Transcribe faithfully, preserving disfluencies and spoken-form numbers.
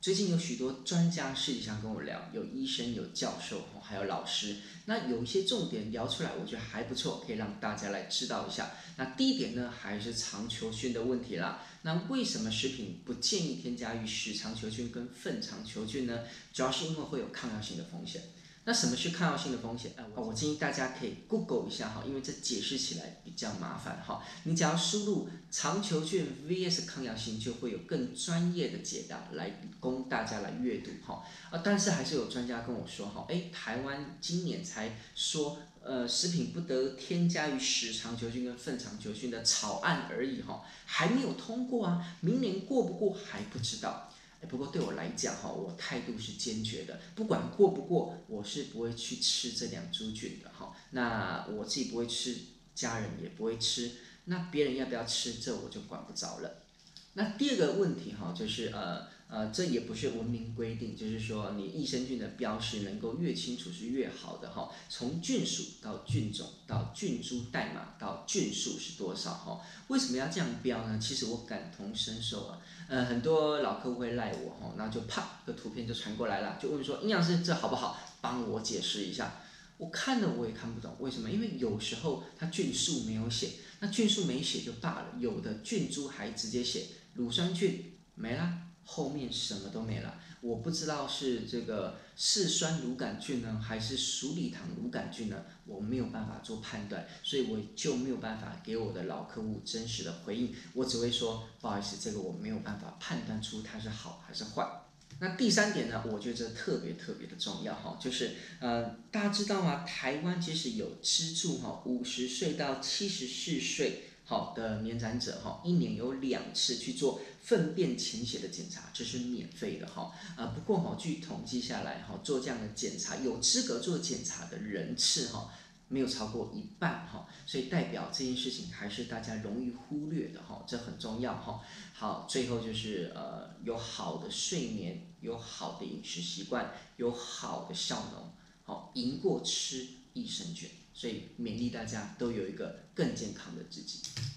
最近有许多专家实际上跟我聊，有医生、有教授，还有老师。那有一些重点聊出来，我觉得还不错，可以让大家来知道一下。那第一点呢，还是肠球菌的问题啦。那为什么食品不建议添加于屎肠球菌跟粪肠球菌呢？主要是因为会有抗药性的风险。那什么是抗药性的风险？呃，我建议大家可以 Google 一下哈，因为这解释起来比较麻烦哈。你只要输入肠球菌 V S 抗药性，就会有更专业的解答来供大家来阅读哈。啊，但是还是有专家跟我说哈，哎，台湾今年才说，呃，食品不得添加于屎肠球菌跟粪肠球菌的草案而已哈，还没有通过啊，明年过不过还不知道。不过对我来讲哈，我态度是坚决的，不管过不过，我是不会去吃这两株菌的哈。那我自己不会吃，家人也不会吃，那别人要不要吃，这我就管不着了。那第二个问题哈，就是呃呃，这也不是文明规定，就是说你益生菌的标识能够越清楚是越好的哈。从菌属到菌种到菌株代码到菌数是多少哈？为什么要这样标呢？其实我感同身受啊。呃，很多老客户会赖我哈，然后就啪一个图片就传过来了，就问说营养师这好不好？帮我解释一下。我看了我也看不懂，为什么？因为有时候它菌数没有写，那菌数没写就罢了，有的菌株还直接写乳酸菌没啦，后面什么都没了。我不知道是这个嗜酸乳杆菌呢，还是鼠李糖乳杆菌呢？我没有办法做判断，所以我就没有办法给我的老客户真实的回应。我只会说不好意思，这个我没有办法判断出它是好还是坏。那第三点呢，我觉得这特别特别的重要哈，就是呃，大家知道吗？台湾其实有资助哈，五十岁到七十四岁好的年长者哈，一年有两次去做粪便潜血的检查，这是免费的哈。呃，不过哈，据统计下来哈，做这样的检查有资格做检查的人次哈，没有超过一半哈，所以代表这件事情还是大家容易忽略的哈，这很重要哈。好，最后就是呃，有好的睡眠，有好的饮食习惯，有好的效能，好赢过吃益生菌，所以勉励大家都有一个更健康的自己。